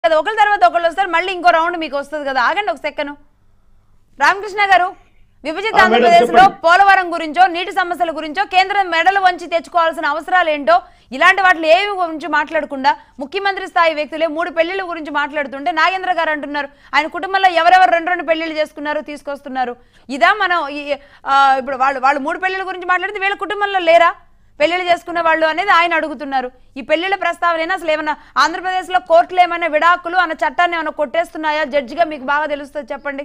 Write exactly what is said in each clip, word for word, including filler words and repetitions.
కదా, ఒకరి తర్వాత ఒకళ్ళు వస్తారు, మళ్ళీ ఇంకో రౌండ్ మీకు వస్తుంది కదా. ఆగండి ఒక సెకండ్. రామకృష్ణ గారు, విభజిత ఆంధ్రప్రదేశ్ లో పోలవరం గురించో నీటి సమస్యల గురించో కేంద్రం మెడలు వంచి తెచ్చుకోవాల్సిన అవసరాలు ఏంటో ఇలాంటి వాటిలో ఏవి గురించి మాట్లాడకుండా ముఖ్యమంత్రి స్థాయి వ్యక్తులే మూడు పెళ్లిళ్ళ గురించి మాట్లాడుతుంటే నాగేంద్ర గారు అంటున్నారు ఆయన కుటుంబంలో ఎవరెవరు రెండు రెండు పెళ్లిళ్ళు చేసుకున్నారు తీసుకొస్తున్నారు. ఇదా మనం ఇప్పుడు వాళ్ళు వాళ్ళు మూడు పెళ్లిళ్ళ గురించి మాట్లాడితే వీళ్ళ కుటుంబంలో లేరా పెళ్లిళ్ళు చేసుకున్న వాళ్ళు అనేది ఆయన అడుగుతున్నారు. ఈ పెళ్లిళ్ళ ప్రస్తావన అసలు ఏమన్నా ఆంధ్రప్రదేశ్ లో కోర్టులు ఏమైనా విడాకులు అన్న చట్టాన్ని ఏమైనా కొట్టేస్తున్నాయా? జడ్జిగా మీకు బాగా తెలుస్తుంది, చెప్పండి.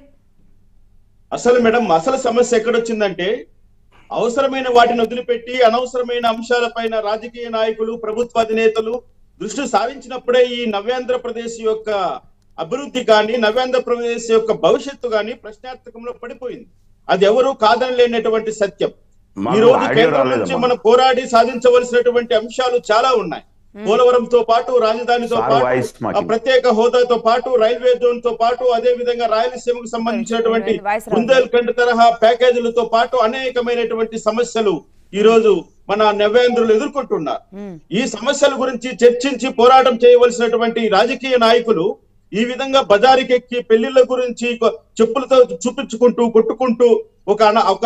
అసలు మేడం అసలు సమస్య ఎక్కడొచ్చిందంటే అవసరమైన వాటిని వదిలిపెట్టి అనవసరమైన అంశాలపైన రాజకీయ నాయకులు ప్రభుత్వ అధినేతలు దృష్టి సారించినప్పుడే ఈ నవ్యాంధ్రప్రదేశ్ యొక్క అభివృద్ధి కానీ నవ్యాంధ్రప్రదేశ్ యొక్క భవిష్యత్తు కానీ ప్రశ్నార్థకంలో పడిపోయింది. అది ఎవరు కాదని లేనటువంటి సత్యం. ఈ రోజు కేంద్రం నుంచి మనం పోరాడి సాధించవలసినటువంటి అంశాలు చాలా ఉన్నాయి. పోలవరంతో పాటు రాజధానితో పాటు ప్రత్యేక హోదాతో పాటు రైల్వే జోన్ తో పాటు అదే విధంగా రాయలసీమకు సంబంధించినటువంటి బుందేల్ఖండ్ తరహా ప్యాకేజీలతో పాటు అనేకమైనటువంటి సమస్యలు ఈ రోజు మన నవ్యాంధ్రులు ఎదుర్కొంటున్నారు. ఈ సమస్యల గురించి చర్చించి పోరాటం చేయవలసినటువంటి రాజకీయ నాయకులు ఈ విధంగా బజారుకెక్కి పెళ్లిళ్ల గురించి చెప్పులతో చూపించుకుంటూ కొట్టుకుంటూ ఒక ఒక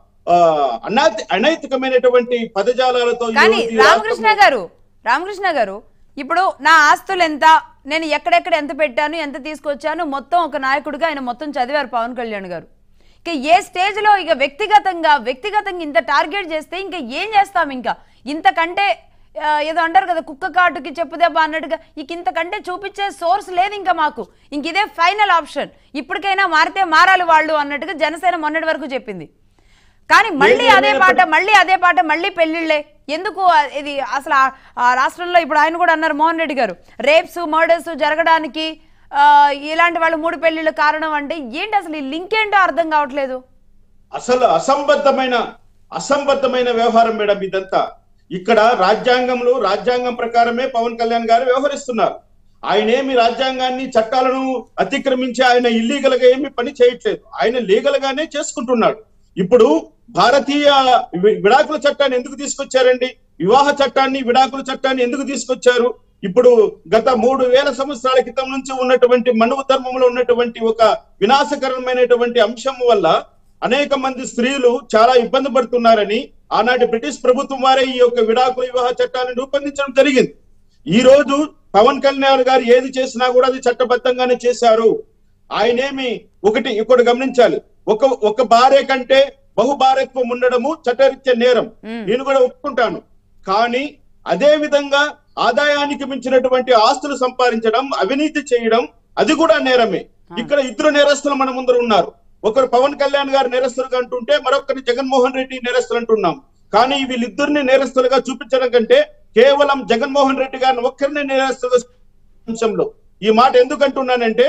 అనాతి అనైతికమైనటువంటి పదజాలాలతో రామకృష్ణ గారు రామకృష్ణ గారు ఇప్పుడు నా ఆస్తులు ఎంత, నేను ఎక్కడెక్కడ ఎంత పెట్టాను, ఎంత తీసుకొచ్చాను మొత్తం ఒక నాయకుడిగా ఆయన మొత్తం చదివారు పవన్ కళ్యాణ్ గారు. ఇక ఏ స్టేజ్ లో ఇక వ్యక్తిగతంగా వ్యక్తిగతంగా ఇంత టార్గెట్ చేస్తే ఇంకా ఏం చేస్తాం? ఇంకా ఇంతకంటే ఏదో అంటారు కదా కుక్క కాటుకి చెప్పుదెబ్బ అన్నట్టుగా ఇక ఇంతకంటే చూపించే సోర్స్ లేదు ఇంకా మాకు. ఇంక ఇదే ఫైనల్ ఆప్షన్, ఇప్పటికైనా మారితే మారాలి వాళ్ళు అన్నట్టుగా జనసేన మొన్నటి వరకు చెప్పింది. కానీ మళ్ళీ అదే పాట మళ్ళీ అదే పాట మళ్ళీ పెళ్లిళ్లే ఎందుకు? ఇది అసలు ఆ రాష్ట్రంలో ఇప్పుడు ఆయన కూడా అన్నారు మోహన్ రెడ్డి గారు, రేప్స్ మర్డర్స్ జరగడానికి ఇలాంటి వాళ్ళు మూడు పెళ్లిళ్ళు కారణం అంటే ఏంటి? అసలు ఈ లింక్ ఏంటో అర్థం కావట్లేదు. అసలు అసంబద్ధమైన అసంబద్ధమైన వ్యవహారం మేడం ఇదంతా. ఇక్కడ రాజ్యాంగంలో రాజ్యాంగం ప్రకారమే పవన్ కళ్యాణ్ గారు వ్యవహరిస్తున్నారు. ఆయన ఏమి రాజ్యాంగాన్ని చట్టాలను అతిక్రమించి ఆయన ఇల్లీగల్ గా ఏమి పని చేయట్లేదు, ఆయన లీగల్ గానే చేసుకుంటున్నాడు. ఇప్పుడు భారతీయ విడాకుల చట్టాన్ని ఎందుకు తీసుకొచ్చారండి? వివాహ చట్టాన్ని విడాకుల చట్టాన్ని ఎందుకు తీసుకొచ్చారు? ఇప్పుడు గత మూడు వేల సంవత్సరాల క్రితం నుంచి ఉన్నటువంటి మనువు ధర్మంలో ఉన్నటువంటి ఒక వినాశకరమైనటువంటి అంశం వల్ల అనేక మంది స్త్రీలు చాలా ఇబ్బంది పడుతున్నారని ఆనాటి బ్రిటిష్ ప్రభుత్వం వారే ఈ యొక్క విడాకుల వివాహ చట్టాన్ని రూపొందించడం జరిగింది. ఈ రోజు పవన్ కళ్యాణ్ గారు ఏది చేసినా కూడా అది చట్టబద్ధంగానే చేశారు. ఆయనేమి ఒకటి ఇక్కడ గమనించాలి, ఒక ఒక భార్య కంటే బహుభార్యత్వం ఉండడము చట్టరీత్యా నేరం, నేను కూడా ఒప్పుకుంటాను. కానీ అదే విధంగా ఆదాయానికి మించినటువంటి ఆస్తులు సంపాదించడం, అవినీతి చేయడం అది కూడా నేరమే. ఇక్కడ ఇద్దరు నేరస్తులు మన ముందర ఉన్నారు. ఒకరు పవన్ కళ్యాణ్ గారు నేరస్తులుగా అంటుంటే మరొకరిని జగన్మోహన్ రెడ్డి నేరస్తులు అంటున్నాం. కానీ వీళ్ళిద్దరిని నేరస్తులుగా చూపించడం కంటే కేవలం జగన్మోహన్ రెడ్డి గారిని ఒక్కరిని నేరస్తులుగా అంశంలో ఈ మాట ఎందుకు అంటున్నానంటే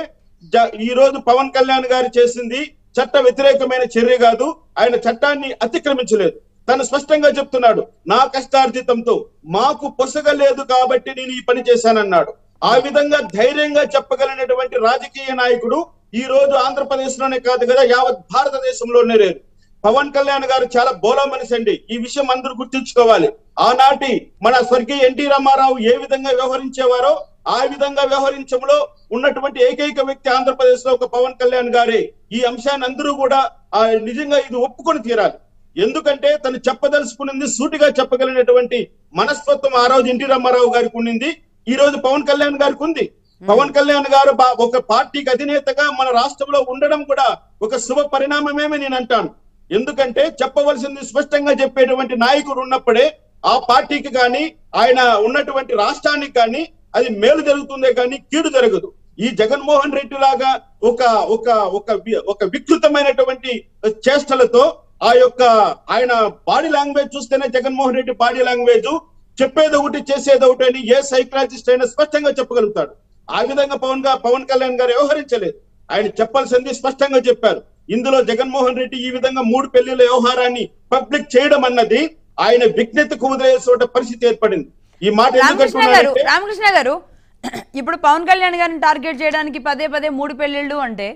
ఈ రోజు పవన్ కళ్యాణ్ గారు చేసింది చట్ట వ్యతిరేకమైన చర్య కాదు, ఆయన చట్టాన్ని అతిక్రమించలేదు. తను స్పష్టంగా చెప్తున్నాడు, నా కష్టార్జితంతో మాకు పొసగలేదు కాబట్టి నేను ఈ పని చేశానన్నాడు. ఆ విధంగా ధైర్యంగా చెప్పగలిగినటువంటి రాజకీయ నాయకుడు ఈ రోజు ఆంధ్రప్రదేశ్ లోనే కాదు కదా, యావత్ భారతదేశంలోనే లేరు. పవన్ కళ్యాణ్ గారు చాలా బోలా మనిషి అండి, ఈ విషయం అందరూ గుర్తుంచుకోవాలి. ఆనాటి మన స్వర్గీయ ఎన్టీ రామారావు ఏ విధంగా వ్యవహరించేవారో ఆ విధంగా వ్యవహరించడంలో ఉన్నటువంటి ఏకైక వ్యక్తి ఆంధ్రప్రదేశ్ లో ఒక పవన్ కళ్యాణ్ గారే. ఈ అంశాన్ని అందరూ కూడా నిజంగా ఇది ఒప్పుకొని తీరాలి. ఎందుకంటే తను చెప్పదలుచుకున్నది సూటిగా చెప్పగలిగినటువంటి మనస్తత్వం ఆ రోజు ఎన్టీ రామారావు గారికి ఉండింది, ఈ రోజు పవన్ కళ్యాణ్ గారికి ఉంది. పవన్ కళ్యాణ్ గారు ఒక పార్టీకి అధినేతగా మన రాష్ట్రంలో ఉండడం కూడా ఒక శుభ పరిణామమేమే నేను అంటాను. ఎందుకంటే చెప్పవలసింది స్పష్టంగా చెప్పేటువంటి నాయకుడు ఉన్నప్పుడే ఆ పార్టీకి కానీ ఆయన ఉన్నటువంటి రాష్ట్రానికి కానీ అది మేలు జరుగుతుందే కానీ కీడు జరగదు. ఈ జగన్మోహన్ రెడ్డి లాగా ఒక ఒక ఒక వికృతమైనటువంటి చేష్టలతో ఆ యొక్క ఆయన బాడీ లాంగ్వేజ్ చూస్తేనే జగన్మోహన్ రెడ్డి బాడీ లాంగ్వేజ్ చెప్పేది ఒకటి చేసేది ఒకటి అని ఏ సైకాలజిస్ట్ అయినా స్పష్టంగా చెప్పగలుగుతాడు. ఆ విధంగా పవన్ గా పవన్ కళ్యాణ్ గారు వ్యవహరించలేదు. ఆయన చెప్పాల్సింది స్పష్టంగా చెప్పారు. ఇందులో జగన్మోహన్ రెడ్డి ఈ విధంగా మూడు పెళ్లిళ్ళ వ్యవహారాన్ని పబ్లిక్ చేయడం అన్నది ఆయన విజ్ఞతకు వదిలేసే పరిస్థితి ఏర్పడింది. ఈ మాట రామకృష్ణ గారు ఇప్పుడు పవన్ కళ్యాణ్ గారిని టార్గెట్ చేయడానికి పదే పదే మూడు పెళ్లిళ్ళు అంటే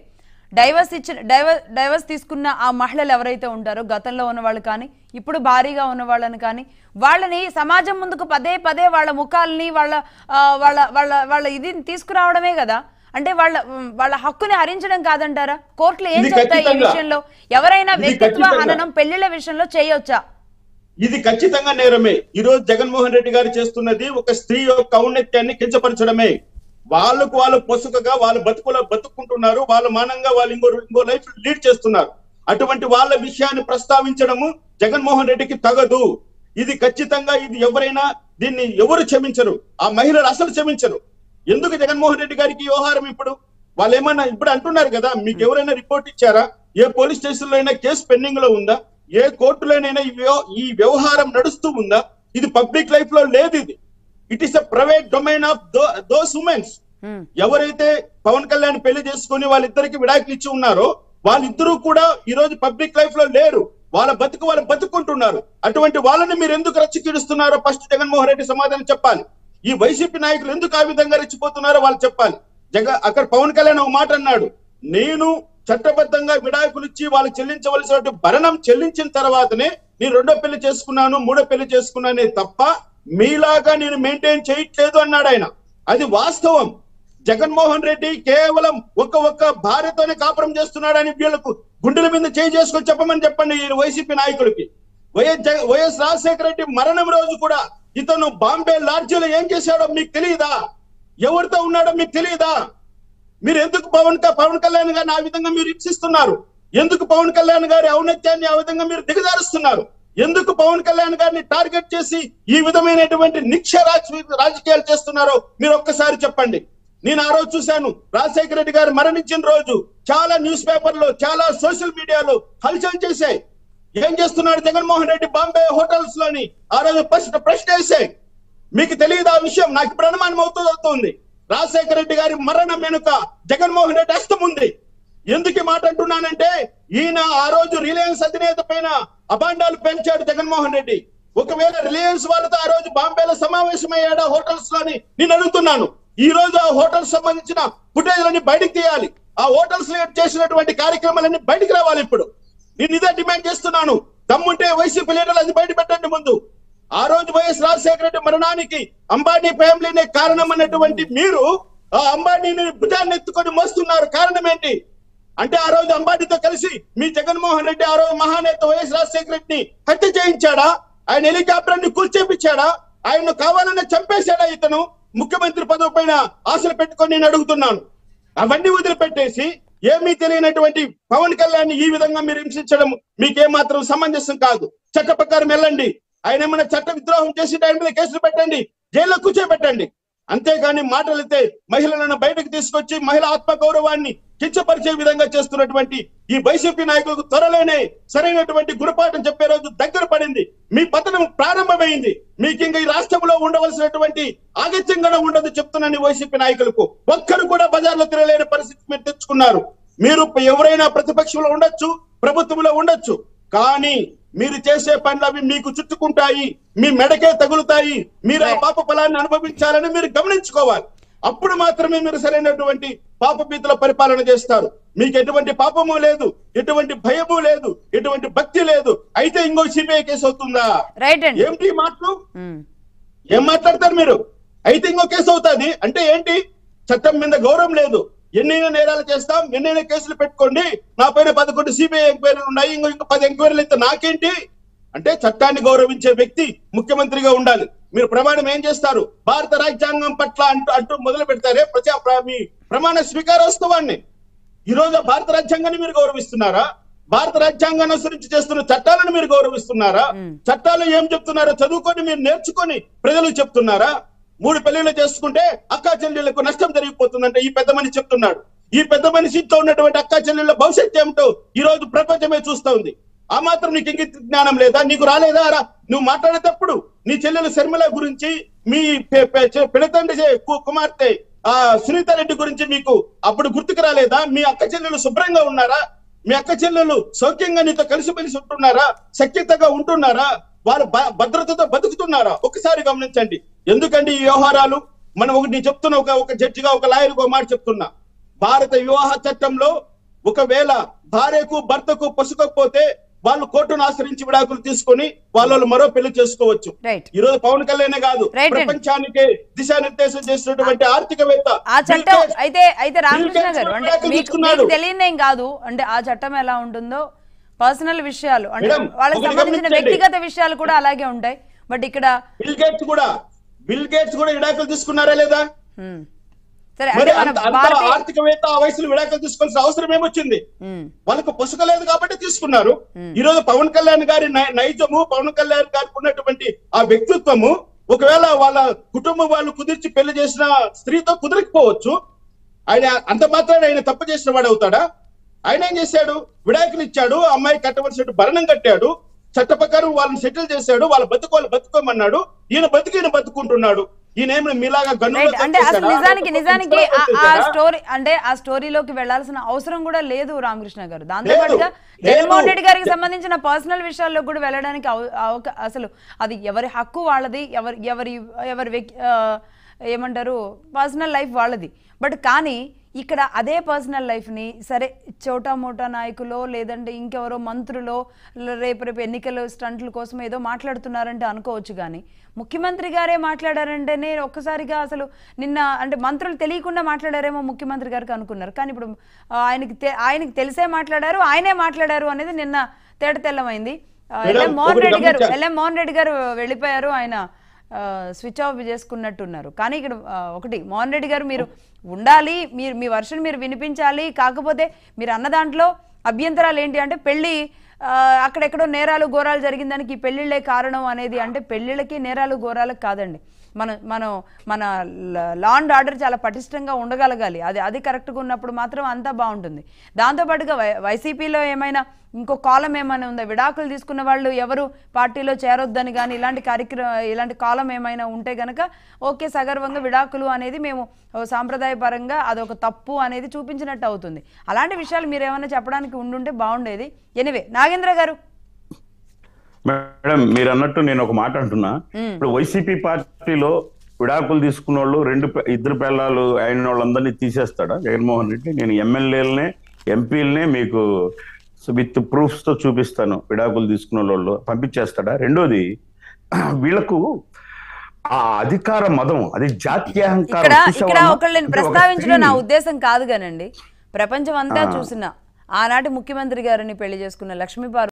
డైవర్స్ ఇచ్చిన డైవర్ డైవర్స్ తీసుకున్న ఆ మహిళలు ఎవరైతే ఉంటారో గతంలో ఉన్న వాళ్ళు కానీ ఇప్పుడు భారీగా ఉన్న వాళ్ళని కానీ వాళ్ళని సమాజం ముందుకు పదే పదే వాళ్ళ ముఖాలని వాళ్ళ వాళ్ళ వాళ్ళ వాళ్ళ ఇది తీసుకురావడమే కదా. అంటే వాళ్ళ వాళ్ళ హక్కుని హరించడం కాదంటారా? కోర్టులు ఏం చెప్తాయి ఈ విషయంలో? ఎవరైనా వ్యక్తిత్వ హననం పెళ్లిళ్ల విషయంలో చేయొచ్చా? ఇది ఖచ్చితంగా నేరమే. ఈ రోజు జగన్మోహన్ రెడ్డి గారు చేస్తున్నది ఒక స్త్రీ యొక్క ఔన్నత్యాన్ని కించపరచడమే. వాళ్ళకు వాళ్ళు పొసుకగా వాళ్ళు బతుకులో బతుకుంటున్నారు, వాళ్ళు మానంగా వాళ్ళు ఇంకో ఇంకో లైఫ్ లీడ్ చేస్తున్నారు. అటువంటి వాళ్ళ విషయాన్ని ప్రస్తావించడము జగన్మోహన్ రెడ్డికి తగదు. ఇది ఖచ్చితంగా ఇది ఎవరైనా దీన్ని ఎవరు క్షమించరు, ఆ మహిళలు అసలు క్షమించరు. ఎందుకు జగన్మోహన్ రెడ్డి గారికి వ్యవహారం? ఇప్పుడు వాళ్ళు ఏమన్నా ఇప్పుడు అంటున్నారు కదా, మీకు ఎవరైనా రిపోర్ట్ ఇచ్చారా? ఏ పోలీస్ స్టేషన్ లో అయినా కేసు పెండింగ్ లో ఉందా? ఏ కోర్టులోనైనా ఈ వ్యవహారం నడుస్తూ ఉందా? ఇది పబ్లిక్ లైఫ్ లో లేదు. ఇది it is a private domain of those womens. ఎవరైతే పవన్ కళ్యాణ్ పెళ్లి చేసుకుని వాళ్ళిద్దరికి విడాకులు ఇచ్చి ఉన్నారో వాళ్ళిద్దరూ కూడా ఈ రోజు పబ్లిక్ లైఫ్ లో లేరు. వాళ్ళ బతుకు వాళ్ళు బతుకుంటున్నారు. అటువంటి వాళ్ళని మీరు ఎందుకు రెచ్చికిడుస్తున్నారో ఫస్ట్ జగన్మోహన్ రెడ్డి సమాధానం చెప్పాలి. ఈ వైసీపీ నాయకులు ఎందుకు ఆ విధంగా రెచ్చిపోతున్నారో వాళ్ళు చెప్పాలి. జగ అక్కడ పవన్ కళ్యాణ్ ఒక మాట అన్నాడు, నేను చట్టబద్ధంగా విడాకులు ఇచ్చి వాళ్ళు చెల్లించవలసిన భరణం చెల్లించిన తర్వాతనే నేను రెండో పెళ్లి చేసుకున్నాను, మూడో పెళ్లి చేసుకున్నానే తప్ప మీలాగా నేను మెయింటైన్ చేయట్లేదు అన్నాడు ఆయన. అది వాస్తవం. జగన్మోహన్ రెడ్డి కేవలం ఒక్క ఒక్క భార్యతోనే కాపురం చేస్తున్నాడని వీళ్ళకు గుండెల మీద చేయి చేసుకొని చెప్పమని చెప్పండి ఈ వైసీపీ నాయకులకి. వైఎస్ వైఎస్ రాజశేఖర రెడ్డి మరణం రోజు కూడా ఇతను బాంబే లాడ్జీలో ఏం చేశాడో మీకు తెలియదా? ఎవరితో ఉన్నాడో మీకు తెలియదా? మీరు ఎందుకు పవన్ పవన్ కళ్యాణ్ గారిని ఆ విధంగా మీరు హింసిస్తున్నారు? ఎందుకు పవన్ కళ్యాణ్ గారి ఔన్నత్యాన్ని ఆ విధంగా మీరు దిగజారుస్తున్నారు? ఎందుకు పవన్ కళ్యాణ్ గారిని టార్గెట్ చేసి ఈ విధమైనటువంటి నిక్ష రాజకీయాలు చేస్తున్నారో మీరు ఒక్కసారి చెప్పండి. నేను ఆ రోజు చూశాను, రాజశేఖర రెడ్డి గారు మరణించిన రోజు చాలా న్యూస్ పేపర్లో చాలా సోషల్ మీడియాలో హల్చల్ చేశాయి. ఏం చేస్తున్నాడు జగన్మోహన్ రెడ్డి బాంబే హోటల్స్ లోని? ఆ రోజు ప్రశ్న ప్రశ్న వేసాయి. మీకు తెలియదు ఆ విషయం? నాకు ఇప్పుడు అనుమానం అవుతుంది అవుతుంది రాజశేఖర రెడ్డి గారి మరణం వెనుక జగన్మోహన్ రెడ్డి హస్తం ఉంది. ఎందుకు మాట అంటున్నానంటే ఈయన ఆ రోజు రిలయన్స్ అధినేత పైన అభాండాలు పెంచాడు జగన్మోహన్ రెడ్డి. ఒకవేళ రిలయన్స్ వాళ్ళతో ఆ రోజు బాంబేలో సమావేశమయ్యాడా హోటల్స్ లోని? నేను అడుగుతున్నాను. ఈ రోజు ఆ హోటల్స్ సంబంధించిన ఫుటేజ్లన్నీ బయటకు తీయాలి. ఆ హోటల్స్ లో చేసినటువంటి కార్యక్రమాలన్నీ బయటకు రావాలి. ఇప్పుడు నేను ఇదే డిమాండ్ చేస్తున్నాను. దమ్ముంటే వైసీపీ లీడర్లు అది బయట పెట్టండి ముందు. ఆ రోజు వైఎస్ రాజశేఖర రెడ్డి మరణానికి అంబానీ ఫ్యామిలీనే కారణం అన్నటువంటి మీరు ఆ అంబానీని భుజాన్ని ఎత్తుకొని మోస్తున్నారు. కారణం ఏంటి అంటే ఆ రోజు అంబానీతో కలిసి మీ జగన్మోహన్ రెడ్డి ఆ రోజు మహానేత వైఎస్ రాజశేఖర రెడ్డిని హత్య చేయించాడా? ఆయన హెలికాప్టర్ ని కూల్చేపించాడా? ఆయన్ను కావాలనే చంపేశాడా? ఇతను ముఖ్యమంత్రి పదవి పైన ఆశలు పెట్టుకొని నేను అడుగుతున్నాను. అవన్నీ వదిలిపెట్టేసి ఏమీ తెలియనటువంటి పవన్ కళ్యాణ్ ఈ విధంగా మీరు హింసించడం మీకేమాత్రం సమంజసం కాదు. చట్ట ప్రకారం వెళ్ళండి. ఆయన ఏమైనా చట్ట విద్రోహం చేసి ఆయన మీద కేసులు పెట్టండి, జైల్లో కూర్చోబెట్టండి. అంతేగాని మాటలైతే మహిళలను బయటకు తీసుకొచ్చి మహిళా ఆత్మ గౌరవాన్ని కించపరిచే విధంగా చేస్తున్నటువంటి ఈ వైసీపీ నాయకులకు త్వరలోనే సరైనటువంటి గుణపాఠం చెప్పే రోజు దగ్గర పడింది. మీ పతనం ప్రారంభమైంది. మీకు ఇంకా ఈ రాష్ట్రంలో ఉండవలసినటువంటి ఆగత్యం కూడా ఉండదు చెప్తున్నాను వైసీపీ నాయకులకు. ఒక్కరు కూడా బజార్లో తిరగలేని పరిస్థితి మీరు తెచ్చుకున్నారు. మీరు ఎవరైనా ప్రతిపక్షంలో ఉండొచ్చు, ప్రభుత్వంలో ఉండొచ్చు, కానీ మీరు చేసే పనులు అవి మీకు చుట్టుకుంటాయి, మీ మెడకే తగులుతాయి. మీరు ఆ పాప ఫలాన్ని అనుభవించాలని మీరు గమనించుకోవాలి. అప్పుడు మాత్రమే మీరు సరైనటువంటి పాపభీతుల పరిపాలన చేస్తారు. మీకు ఎటువంటి పాపము లేదు, ఎటువంటి భయము లేదు, ఎటువంటి భక్తి లేదు. అయితే ఇంకో సిబిఐ కేసు అవుతుందా? ఏంటి మాటలు? ఏం మాట్లాడతారు మీరు? అయితే ఇంకో కేసు అవుతుంది అంటే ఏంటి? చట్టం మీద గౌరవం లేదు. ఎన్నైనా నేరాలు చేస్తాం, ఎన్నైనా కేసులు పెట్టుకోండి, నా పైన పదకొండు సిబిఐ ఎంక్వైరీలు ఉన్నాయి, ఇంకో ఇంకో పది ఎంక్వైరీలు అయితే నాకేంటి? అంటే చట్టాన్ని గౌరవించే వ్యక్తి ముఖ్యమంత్రిగా ఉండాలి. మీరు ప్రమాణం ఏం చేస్తారు? భారత రాజ్యాంగం పట్ల అంటూ అంటూ మొదలు పెడతారే ప్రజా మీ ప్రమాణ స్వీకారోత్సవాన్ని. ఈ రోజు భారత రాజ్యాంగాన్ని మీరు గౌరవిస్తున్నారా? భారత రాజ్యాంగాన్ని అనుసరించి చేస్తున్న చట్టాలను మీరు గౌరవిస్తున్నారా? చట్టాలు ఏం చెప్తున్నారో చదువుకొని మీరు నేర్చుకొని ప్రజలకు చెప్తున్నారా? మూడు పెళ్లిళ్ళు చేసుకుంటే అక్కా చెల్లెళ్లకు నష్టం జరిగిపోతుందంటే ఈ పెద్ద మనిషి చెప్తున్నాడు. ఈ పెద్ద మనిషితో ఉన్నటువంటి అక్కా చెల్లెళ్ళ భవిష్యత్తు ఏమిటో ఈ రోజు ప్రపంచమే చూస్తా ఉంది. ఆ మాత్రం నీకు ఇంగిత జ్ఞానం లేదా? నీకు రాలేదా? నువ్వు మాట్లాడేటప్పుడు నీ చెల్లెలు శర్మిల గురించి, మీ పిడతండ్రి కుమార్తె ఆ సునీత రెడ్డి గురించి మీకు అప్పుడు గుర్తుకు రాలేదా? మీ అక్క చెల్లెలు శుభ్రంగా ఉన్నారా? మీ అక్క చెల్లెలు సౌఖ్యంగా నీతో కలిసిమెలిసి ఉంటున్నారా? సఖ్యతగా ఉంటున్నారా? వాళ్ళు భద్రతతో బతుకుతున్నారా? ఒకసారి గమనించండి. ఎందుకండి ఈ వ్యవహారాలు? మనం ఒకటి చెప్తున్నా, ఒక ఒక జడ్జిగా ఒక లాయర్గా ఒక మాట చెప్తున్నా. భారత వివాహ చట్టంలో ఒకవేళ భార్యకు భర్తకు పొసగకపోతే వాళ్ళు కోర్టును ఆశ్రయించి విడాకులు తీసుకొని వాళ్ళు మరో పెళ్లి చేసుకోవచ్చు. రైట్. ఈ రోజు పవన్ కళ్యాణ్ కాదు, Right. ప్రపంచానికి దిశానిర్దేశం చేసినటువంటి ఆర్థికవేత్త ఆ చట్టం బిల్ గేట్స్ అయితే అయితే రామకృష్ణ గేట్స్ గారు అంటే విడాకులు మీకు తీసుకున్నాడు. మీకు తెలియదేం కాదు అంటే ఆ చట్టం ఎలా ఉంటుందో పర్సనల్ విషయాలు అంటే మేడం, వాళ్ళకి ఒకటి సంబంధించిన గమనించండి. వ్యక్తిగత విషయాలు కూడా అలాగే ఉంటాయి. బట్ ఇక్కడ బిల్ గేట్స్ కూడా బిల్ గేట్స్ కూడా విడాకులు తీసుకున్నారా లేదా? ఉమ్, సరే మరి అంటే మన అంత- అంత భారతీయ ఆర్థికవేత్త ఆ వయసులో విడాకులు తీసుకోవాల్సిన అవసరం ఏమొచ్చింది? ఉమ్, వాళ్ళకు పొసగలేదు కాబట్టి తీసుకున్నారు. ఈ రోజు పవన్ కళ్యాణ్ గారి నై- నైజము పవన్ కళ్యాణ్ గారికి ఉన్నటువంటి ఆ వ్యక్తిత్వము ఒకవేళ వాళ్ళ కుటుంబం వాళ్ళు కుదిర్చి పెళ్లి చేసిన స్త్రీతో కుదరకపోవచ్చు. ఆయన అంత మాత్రాన ఆయన తప్పు చేసిన వాడు అవుతాడా? ఆయన ఏం చేశాడు? విడాకులు ఇచ్చాడు, అమ్మాయి కట్టవలసిన భరణం కట్టాడు, చట్ట ప్రకారం వాళ్ళని సెటిల్ చేశాడు, వాళ్ళ బతుకోవాలి బతుకోమన్నాడు. ఈయన బతికి ఈయన బతుకుంటున్నాడు. ఈయనేమి మీలాగా గన్నులో రైట్. అంటే అసలు తొక్కేశాడా? నిజానికి నిజానికి ఆ- ఆ తొక్కేశాడా? స్టోరీ అంటే ఆ స్టోరీలోకి వెళ్లాల్సిన అవసరం కూడా లేదు రామకృష్ణ గారు. దాంతో లేదు, పాటుగా లేదు. జగన్మోహన్ రెడ్డి గారికి సంబంధించిన పర్సనల్ విషయాల్లో కూడా వెళ్ళడానికి అవ- అవక- అసలు అది ఎవరి హక్కు వాళ్ళది, ఎవరి ఎవరి ఎవరి వ్యక్తి ఆ, ఏమంటారు పర్సనల్ లైఫ్ వాళ్ళది. బట్ కానీ ఇక్కడ అదే పర్సనల్ లైఫ్ని సరే చోటా మోటా నాయకులో లేదంటే ఇంకెవరో మంత్రులో రేపు రేపు ఎన్నికల స్టంట్ల కోసం ఏదో మాట్లాడుతున్నారంటే అనుకోవచ్చు. కానీ ముఖ్యమంత్రి గారే మాట్లాడారంటేనే ఒక్కసారిగా అసలు నిన్న అంటే మంత్రులు తెలియకుండా మాట్లాడారేమో ముఖ్యమంత్రి గారికి అనుకున్నారు. కానీ ఇప్పుడు ఆ, ఆయనకి తె- ఆయనకి తెలిసే మాట్లాడారు, ఆయనే మాట్లాడారు అనేది నిన్న తేట తెల్లమైంది. ఆ, ఎల్ఎం మోహన్ రెడ్డి గారు ఎల్ఎం మోహన్ రెడ్డి గారు వెళ్ళిపోయారు, ఆయన స్విచ్ ఆఫ్ చేసుకున్నట్టున్నారు. కానీ ఇక్కడ ఆ, ఒకటి మోహన్ రెడ్డి గారు మీరు ఉండాలి, మీరు మీ వర్షన్ మీరు వినిపించాలి. కాకపోతే మీరు అన్న దాంట్లో అభ్యంతరాలు ఏంటి అంటే పెళ్లి ఆ, అక్కడెక్కడో నేరాలు ఘోరాలు జరిగిన దానికి ఈ పెళ్లిళ్లే కారణం అనేది అంటే పెళ్లిళ్ళకి నేరాలు ఘోరాలకు కాదండి. మనం మనం మన లా అండ్ ఆర్డర్ చాలా పటిష్టంగా ఉండగలగాలి. అది అది కరెక్ట్గా ఉన్నప్పుడు మాత్రం అంతా బాగుంటుంది. దాంతోపాటుగా వై వైసీపీలో ఏమైనా ఇంకో కాలం ఏమైనా ఉందా? విడాకులు తీసుకున్న వాళ్ళు ఎవరు పార్టీలో చేరొద్దని కానీ ఇలాంటి కార్యక్రమ ఇలాంటి కాలం ఏమైనా ఉంటే గనక ఓకే సగర్వంగా విడాకులు అనేది మేము సాంప్రదాయపరంగా అదొక తప్పు అనేది చూపించినట్టు అవుతుంది. అలాంటి విషయాలు మీరు ఏమైనా చెప్పడానికి ఉండుంటే బాగుండేది. ఎనివే నాగేంద్ర గారు మేడం మీరు అన్నట్టు నేను ఒక మాట అంటున్నా. ఇప్పుడు వైసీపీ పార్టీలో విడాకులు తీసుకున్న వాళ్ళు రెండు పె- ఇద్దరు పిల్లలు అయిన వాళ్ళందరినీ తీసేస్తాడా జగన్మోహన్ రెడ్డి? నేను ఎమ్మెల్యేలనే ఎంపీలనే మీకు విత్ ప్రూఫ్స్ తో చూపిస్తాను విడాకులు తీసుకున్న వాళ్ళు పంపించేస్తాడా? రెండోది వీళ్ళకు ఆ అధికార మదం అది జాత్యాహంకారం. ఇక్కడ ఇక్కడ చూసావా? ఒకళ్ళని అంటే ఒక ప్రస్తావించడం నా స్త్రీని- ఉద్దేశం కాదు కానండి. ప్రపంచం అంతా చూసిన ఆనాటి ముఖ్యమంత్రి గారిని పెళ్లి చేసుకున్న లక్ష్మీపార్వతి